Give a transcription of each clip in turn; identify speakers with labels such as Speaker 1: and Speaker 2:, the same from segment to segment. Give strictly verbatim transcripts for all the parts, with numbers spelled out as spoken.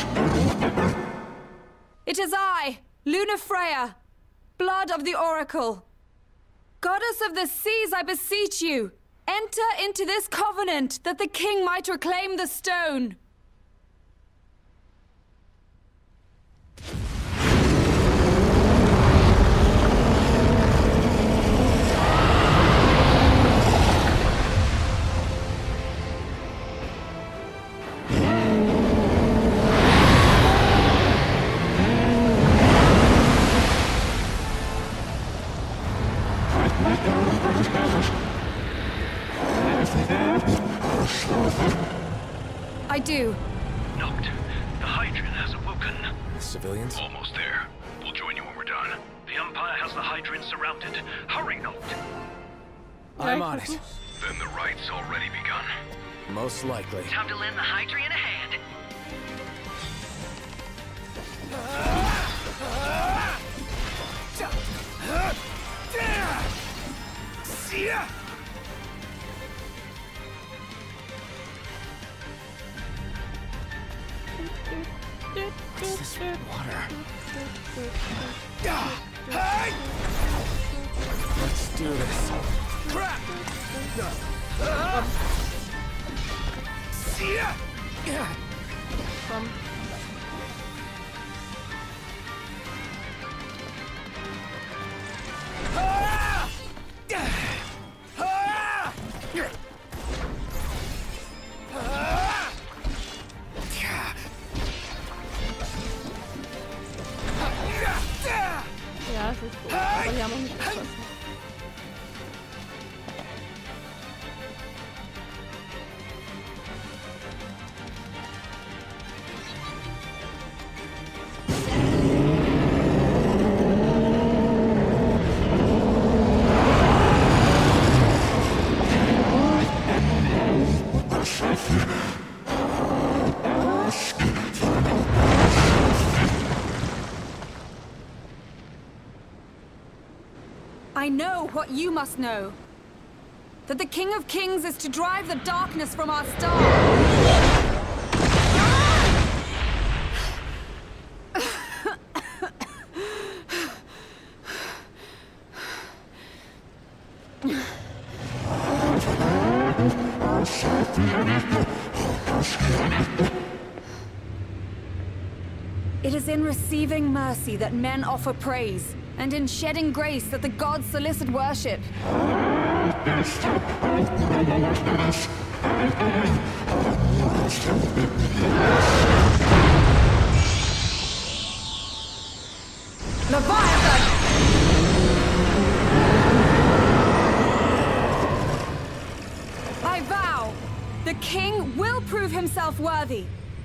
Speaker 1: It is I, Lunafreya, blood of the Oracle. Goddess of the seas, I beseech you, enter into this covenant that the king might reclaim the stone. I do.
Speaker 2: Noct, the Hydrian has awoken.
Speaker 3: The civilians?
Speaker 2: Almost there. We'll join you when we're done. The Empire has the Hydrian surrounded. Hurry, Noct.
Speaker 3: I'm on it.
Speaker 2: Then the right's already begun.
Speaker 3: Most likely.
Speaker 4: Time to lend the Hydrian a hand.
Speaker 3: What's this water? Let's do this.
Speaker 5: Crap!
Speaker 6: Komm. Ja, es ist gut. Aber die haben auch nicht geschossen.
Speaker 1: I know what you must know. That the King of Kings is to drive the darkness from our star. It is in receiving mercy that men offer praise, and in shedding grace that the gods solicit worship. Leviathan! I vow, the king will prove himself worthy.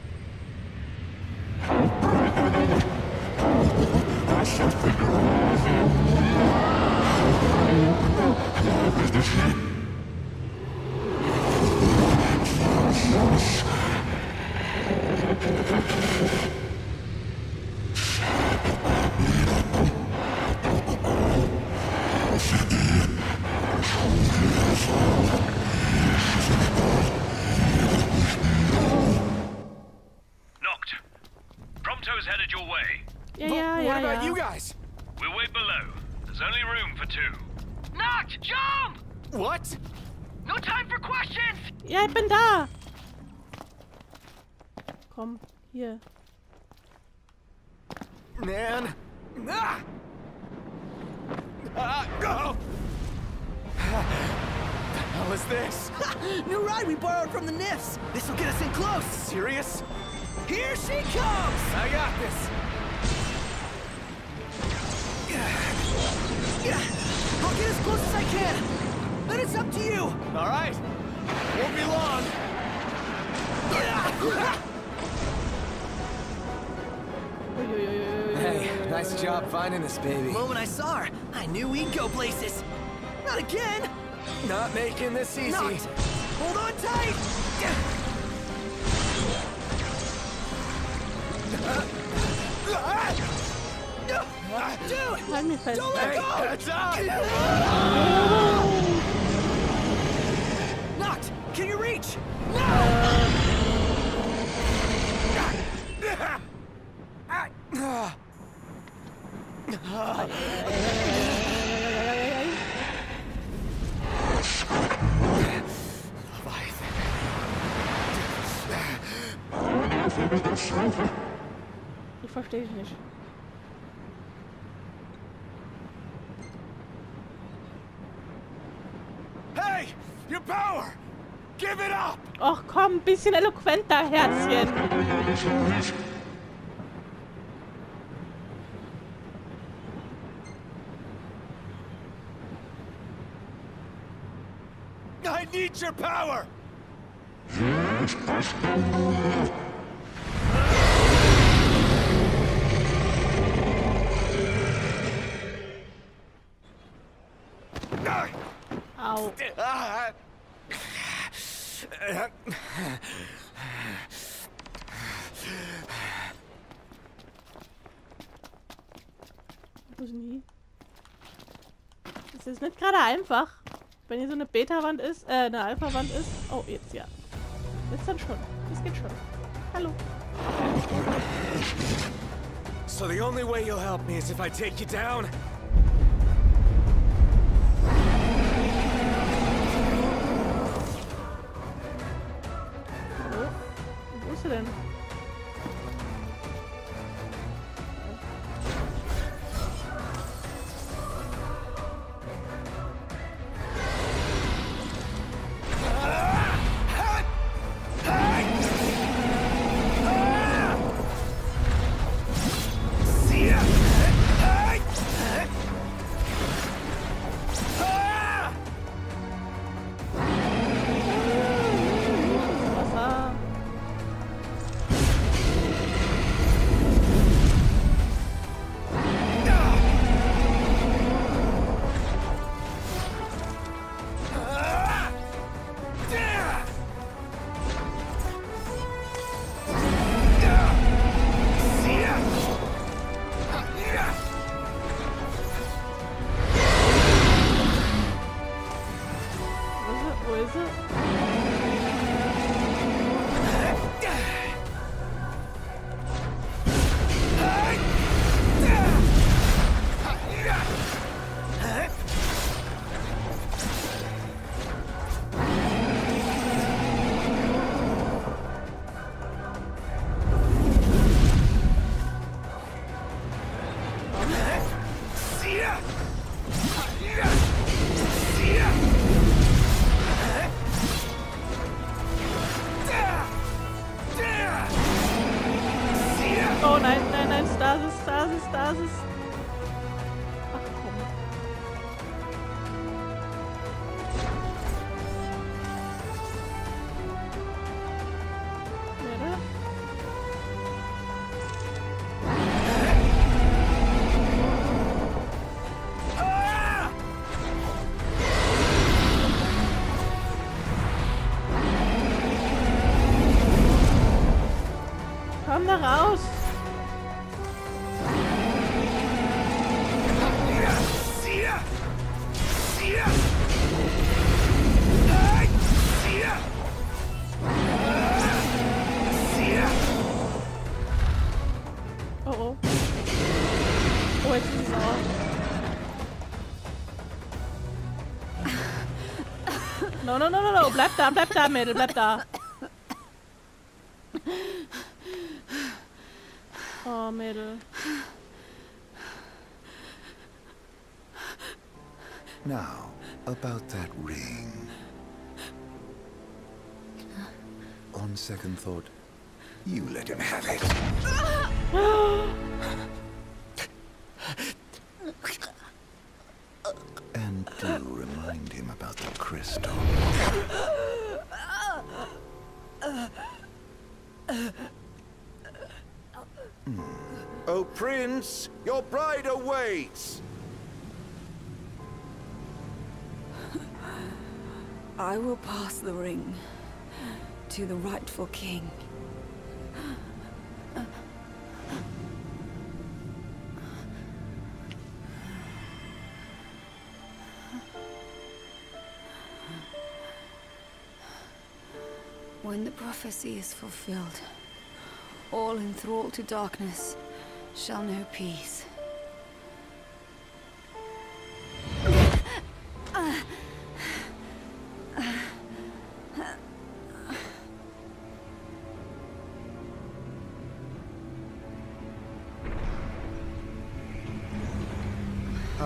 Speaker 2: Prompto's headed your way.
Speaker 6: Ja, ja, ja,
Speaker 5: What about
Speaker 6: ja.
Speaker 5: you guys?
Speaker 2: We'll wait below. There's only room for two.
Speaker 4: Noct, jump!
Speaker 5: What?
Speaker 4: No time for questions!
Speaker 6: Ja, ich bin da. Komm, hier.
Speaker 5: Man. Ah! Ah, go! The hell is this?
Speaker 7: New ride we borrowed from the Nifs. This will get us in close.
Speaker 5: Serious?
Speaker 7: Here she comes!
Speaker 5: I got this.
Speaker 7: I'll get as close as I can. Then it's up to you.
Speaker 5: All right. Won't be long.
Speaker 3: Hey, nice job finding this baby.
Speaker 7: The moment I saw her, I knew we'd go places. Not again.
Speaker 3: Not making this easy.
Speaker 7: Not. Hold on tight. Dude,
Speaker 6: Halt mich fest.
Speaker 7: don't let
Speaker 5: Hey,
Speaker 7: go.
Speaker 5: heads up!
Speaker 7: Noct, can you reach? No.
Speaker 6: Ich verstehe dich nicht.
Speaker 5: Hey! Your power! Give it up!
Speaker 6: Och komm, ein bisschen eloquenter, Herzchen.
Speaker 5: I need your power!
Speaker 6: Au.
Speaker 5: Ah.
Speaker 6: Wo ist denn die? Das ist nicht gerade einfach, wenn hier so eine Beta-Wand ist, äh, eine Alpha-Wand ist. Oh, jetzt ja. Jetzt dann schon. Das geht schon. Hallo.
Speaker 5: So the only way you'll help me is if I take you down?
Speaker 6: Hallo? Wo ist sie denn? Oh nein, nein, nein, Stasis, Stasis, Stasis. Ach komm. Wer da? Komm da raus! Oh oh. Oh, jetzt ist es auch. No, no, no, no, no. Bleib da, bleib da, Mädel, bleib da. Oh, Mädel.
Speaker 8: Now, about that ring. On second thought, you let him have it. And do remind him about the crystal. Hmm.
Speaker 5: Oh, Prince, your bride awaits!
Speaker 1: I will pass the ring to the rightful king. When the prophecy is fulfilled, all enthralled to darkness shall know peace.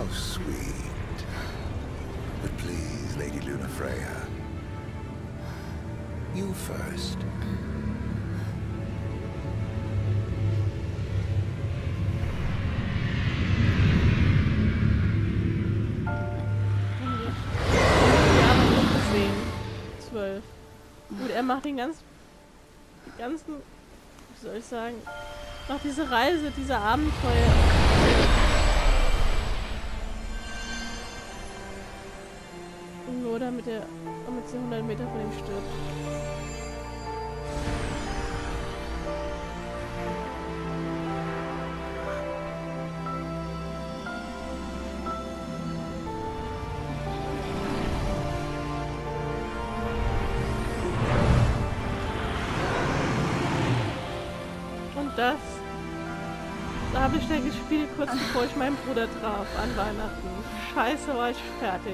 Speaker 8: sweet. But please, Lady Lunafreya, you first.
Speaker 6: zwölf. Gut, er macht den ganzen, die ganzen, wie soll ich sagen, macht diese Reise, diese Abenteuer. Nur damit er, damit sie hundert Meter von ihm stirbt. Das, da habe ich dann gespielt, kurz bevor ich meinen Bruder traf, an Weihnachten. Scheiße, war ich fertig.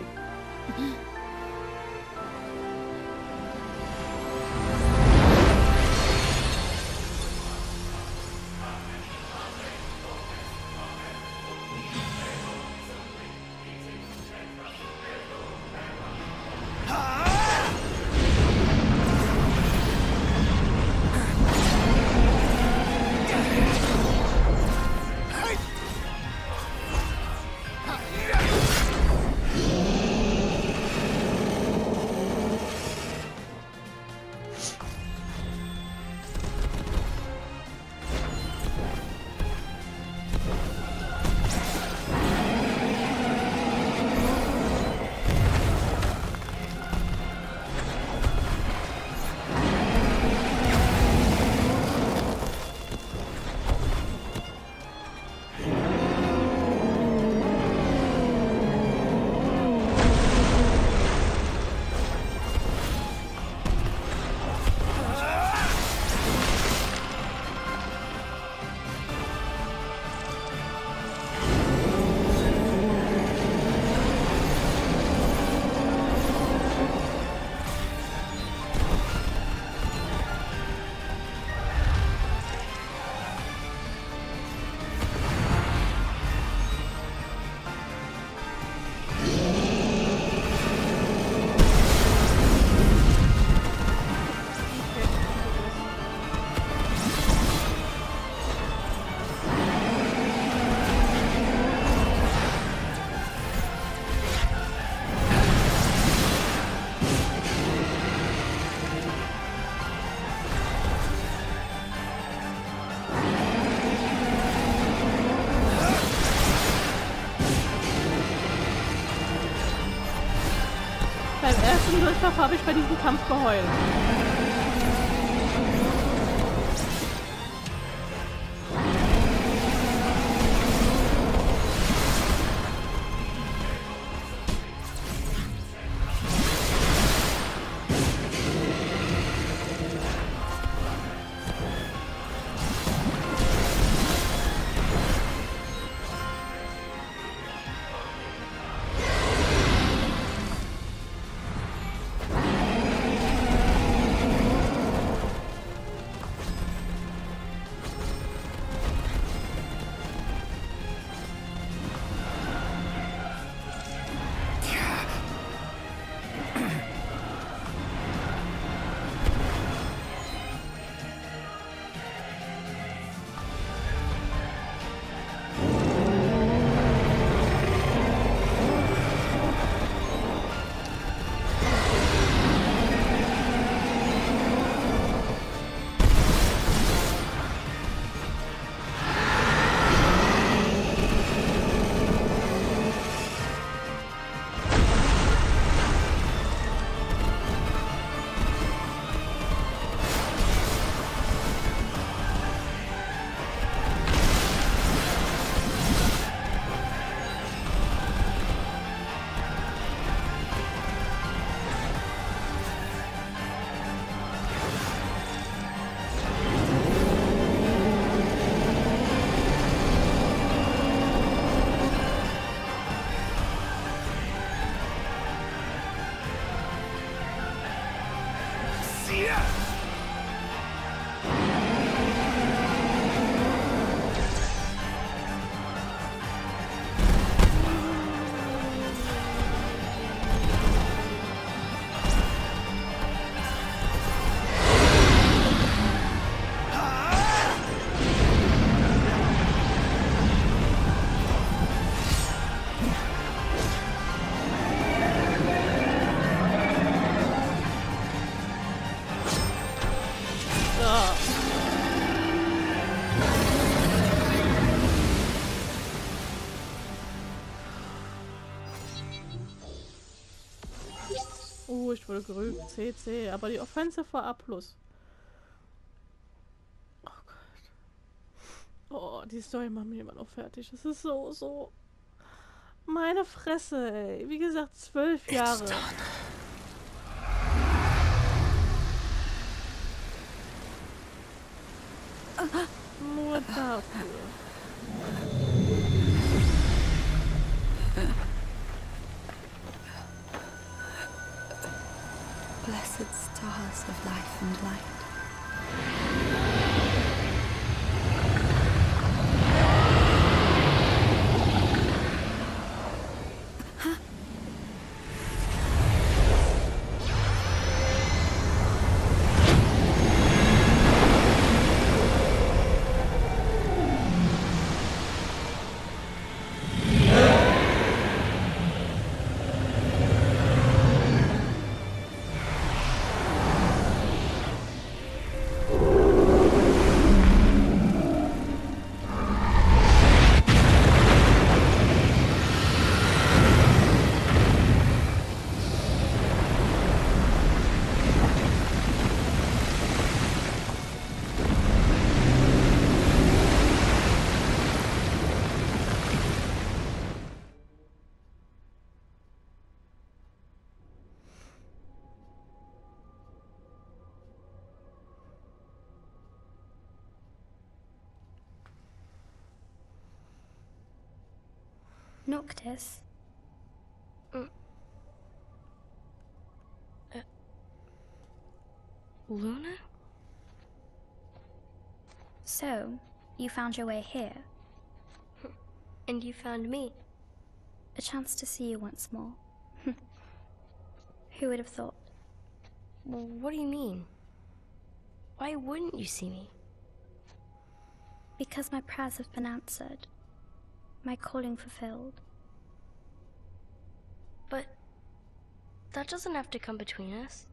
Speaker 6: Durchlauf habe ich bei diesem Kampf geheult. Oh, ich wurde gerügt. C C. Aber die Offensive war A plus. Oh Gott. Oh, die Story macht mich immer noch fertig. Das ist so, so... Meine Fresse, ey. Wie gesagt, zwölf Jahre. Nur dafür.
Speaker 1: Blessed stars of life and light.
Speaker 9: Noctis?
Speaker 10: Mm. Uh, Luna?
Speaker 9: So, you found your way here?
Speaker 10: And you found me?
Speaker 9: A chance to see you once more. Who would have thought?
Speaker 10: Well, what do you mean? Why wouldn't you see me?
Speaker 9: Because my prayers have been answered. My calling fulfilled.
Speaker 10: But that doesn't have to come between us.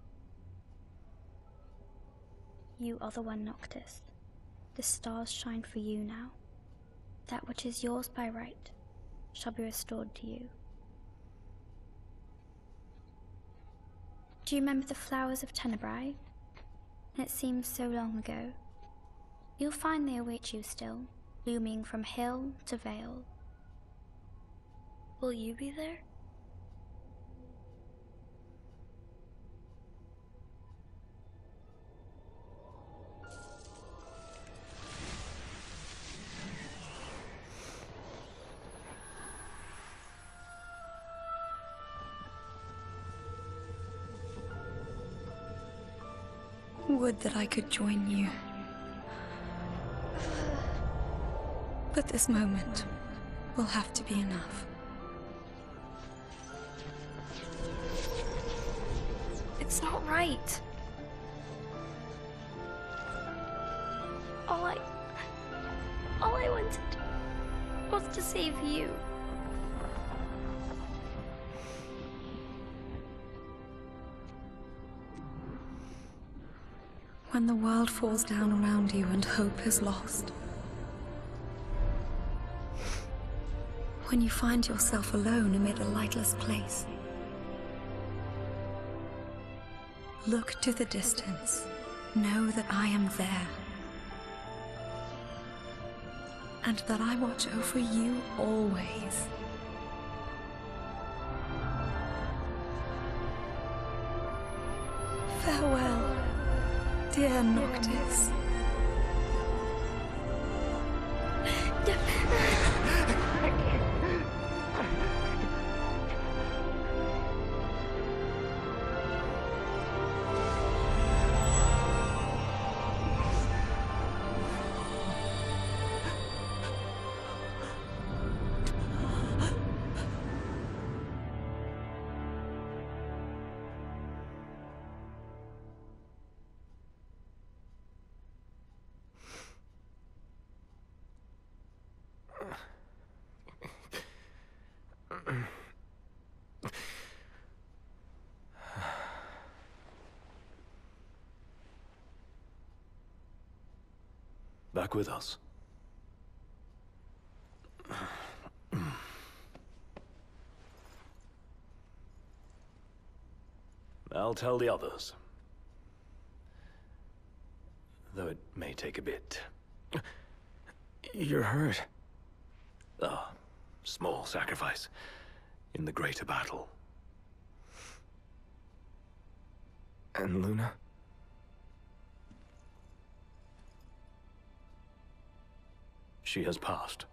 Speaker 9: You are the one, Noctis. The stars shine for you now. That which is yours by right shall be restored to you. Do you remember the flowers of Tenebrae? It seems so long ago. You'll find they await you still, blooming from hill to vale.
Speaker 10: Will you be there?
Speaker 1: Would that I could join you. But this moment will have to be enough.
Speaker 10: It's not right. All I... All I wanted was to save you.
Speaker 1: When the world falls down around you and hope is lost. When you find yourself alone amid a lightless place. Look to the distance. Know that I am there. And that I watch over you always. Farewell, dear Noctis.
Speaker 2: Back with us. I'll tell the others. Though it may take a bit.
Speaker 3: You're hurt.
Speaker 2: A small sacrifice in the greater battle.
Speaker 3: And Luna?
Speaker 2: She has passed.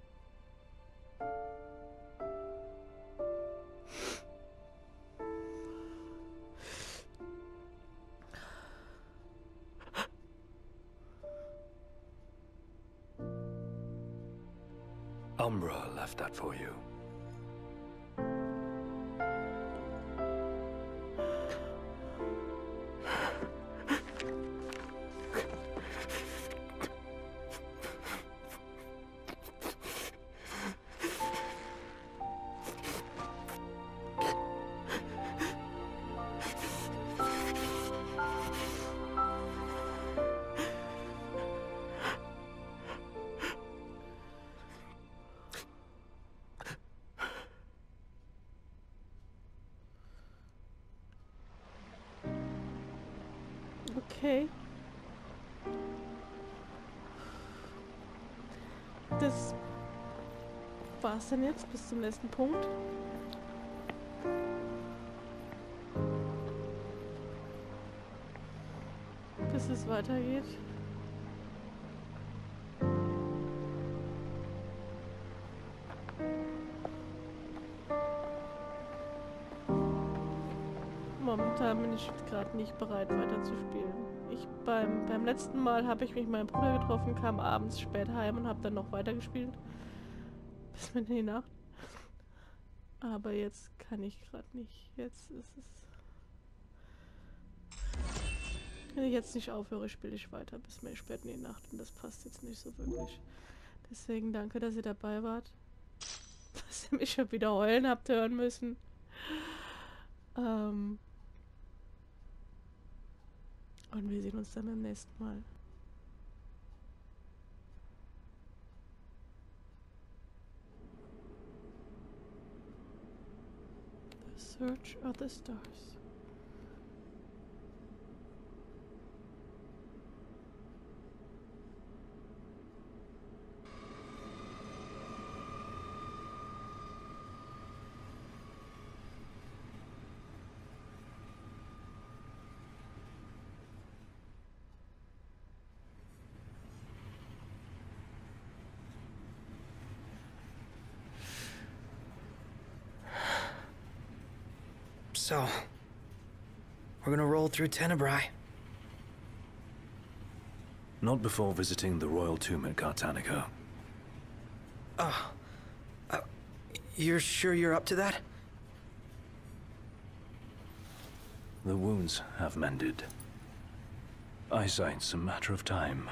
Speaker 2: Umbra left that for you.
Speaker 6: Okay. Das war's dann jetzt bis zum letzten Punkt. Bis es weitergeht. Momentan bin ich gerade nicht bereit weiterzuspielen. Ich beim beim letzten Mal habe ich mich mit meinem Bruder getroffen, kam abends spät heim und habe dann noch weitergespielt bis mitten in die Nacht. Aber jetzt kann ich gerade nicht. Jetzt ist es. Wenn ich jetzt nicht aufhöre, spiele ich weiter bis mir spät in die Nacht und das passt jetzt nicht so wirklich. Deswegen danke, dass ihr dabei wart. Dass ihr mich schon wieder heulen habt hören müssen. Ähm. Und wir sehen uns dann beim nächsten Mal. The Search of the Stars.
Speaker 7: So, we're gonna roll through Tenebrae.
Speaker 2: Not before visiting the royal tomb at Gartanica.
Speaker 7: Oh, uh, you're sure you're up to that?
Speaker 2: The wounds have mended. Eyesight's a matter of time.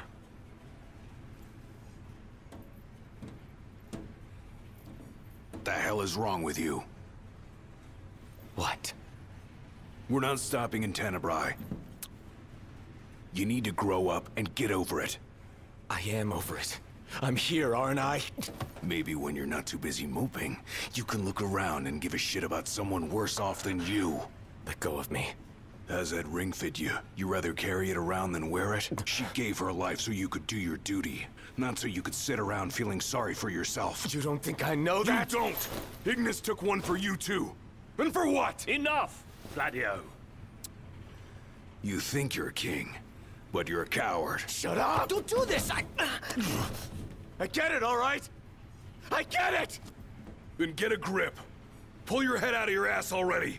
Speaker 8: The hell is wrong with you?
Speaker 5: What?
Speaker 8: We're not stopping in Tenebrae. You need to grow up and get over it.
Speaker 5: I am over it. I'm here, aren't I?
Speaker 8: Maybe when you're not too busy moping, you can look around and give a shit about someone worse off than you.
Speaker 5: Let go of me.
Speaker 8: How's that ring fit you? You rather carry it around than wear it? She gave her life so you could do your duty, not so you could sit around feeling sorry for yourself.
Speaker 5: You don't think I know that?
Speaker 8: You don't! Ignis took one for you too. And for what?
Speaker 2: Enough, Gladio.
Speaker 8: You think you're a king, but you're a coward.
Speaker 5: Shut up! Don't do this! I... I get it, all right? I get it!
Speaker 8: Then get a grip. Pull your head out of your ass already.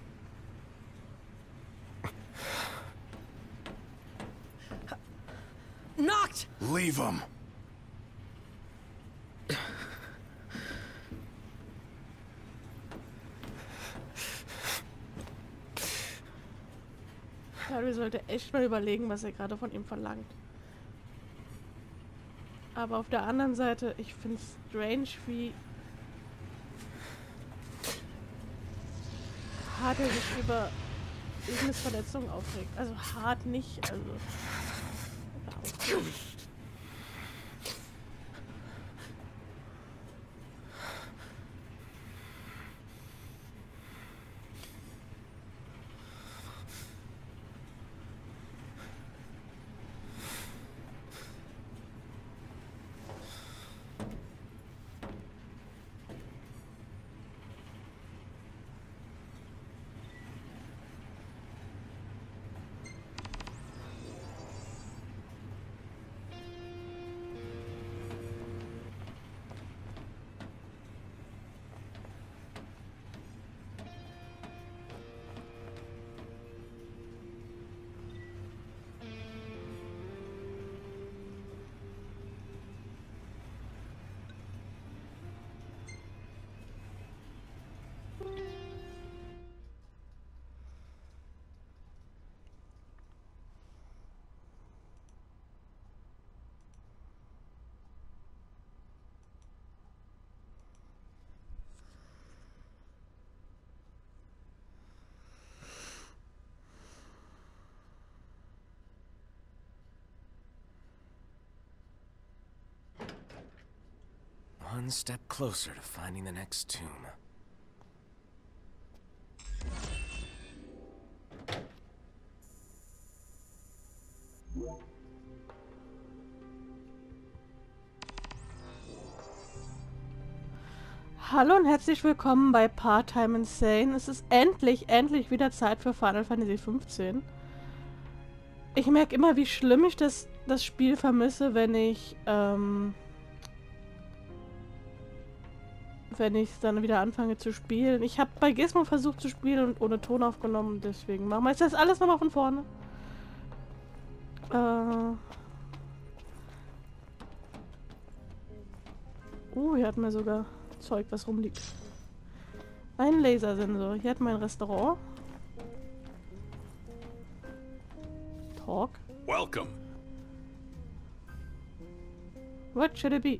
Speaker 7: Knocked!
Speaker 8: Leave him.
Speaker 6: Wir sollten echt mal überlegen, was er gerade von ihm verlangt. Aber auf der anderen Seite, ich finde es strange, wie hart er sich über Ignis Verletzung aufregt. Also hart nicht, also...
Speaker 3: One step closer to finding the next tomb.
Speaker 6: Hallo und herzlich willkommen bei Part-Time Insane. Es ist endlich, endlich wieder Zeit für Final Fantasy fünfzehn. Ich merke immer, wie schlimm ich das, das Spiel vermisse, wenn ich, ähm, wenn ich dann wieder anfange zu spielen. Ich habe bei Gizmo versucht zu spielen und ohne Ton aufgenommen, deswegen machen wir jetzt das alles nochmal von vorne. Äh... Uh, hier hatten wir sogar Zeug, was rumliegt. Ein Lasersensor. Hier hat mein Restaurant. Talk.
Speaker 8: Welcome.
Speaker 6: What should it be?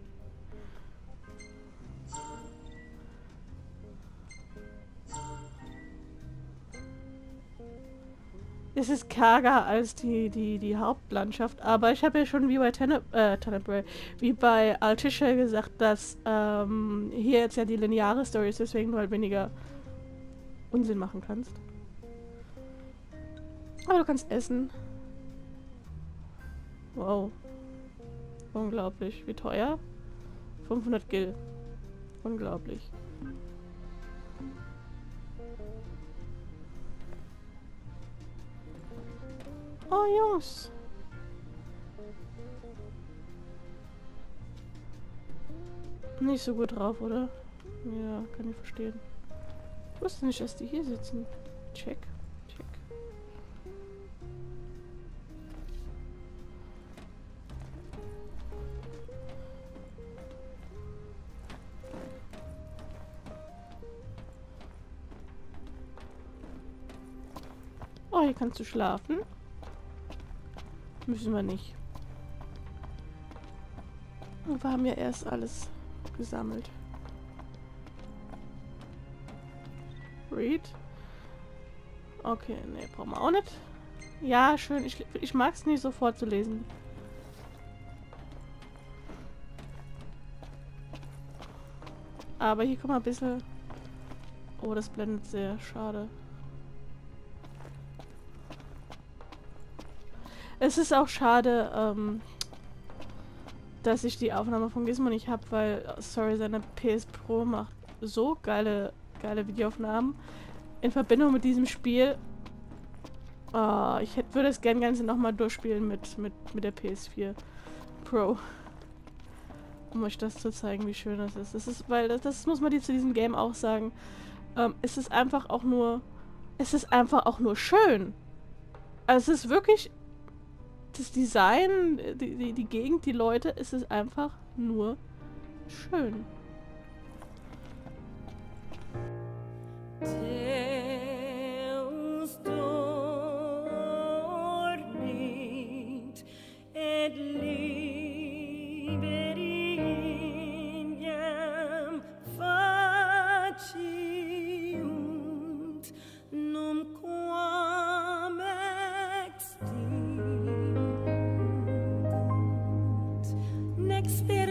Speaker 6: Es ist karger als die, die, die Hauptlandschaft, aber ich habe ja schon wie bei Tene äh, Tenebrae, wie bei Altisha gesagt, dass ähm, hier jetzt ja die lineare Story ist, deswegen du halt weniger Unsinn machen kannst. Aber du kannst essen. Wow. Unglaublich. Wie teuer? fünfhundert Gil. Unglaublich. Oh, Jungs. Nicht so gut drauf, oder? Ja, kann ich verstehen. Ich wusste nicht, dass die hier sitzen. Check. Check. Oh, hier kannst du schlafen. Müssen wir nicht. Und wir haben ja erst alles gesammelt. Read. Okay, ne, brauchen wir auch nicht. Ja, schön. Ich, ich mag es nicht so vorzulesen. Aber hier kommen wir ein bisschen... Oh, das blendet sehr. Schade. Es ist auch schade, ähm, dass ich die Aufnahme von Gizmo nicht habe, weil, sorry, seine P S Pro macht so geile, geile Videoaufnahmen in Verbindung mit diesem Spiel. Oh, ich hätte, würde es gern Ganze nochmal durchspielen mit, mit, mit der P S vier Pro. Um euch das zu zeigen, wie schön das ist. Das ist, weil, das, das muss man die zu diesem Game auch sagen, ähm, es ist einfach auch nur, es ist einfach auch nur schön. Also es ist wirklich... Das Design, die, die, die Gegend, die Leute, es ist einfach nur schön.
Speaker 11: Experience